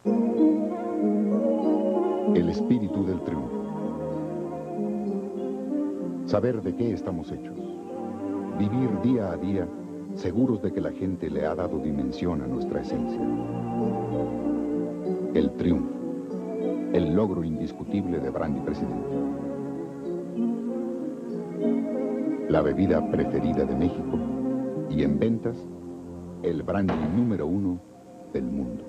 El espíritu del triunfo. Saber de qué estamos hechos. Vivir día a día seguros de que la gente le ha dado dimensión a nuestra esencia. El triunfo. El logro indiscutible de Brandy Presidente. La bebida preferida de México y en ventas, el brandy número 1 del mundo.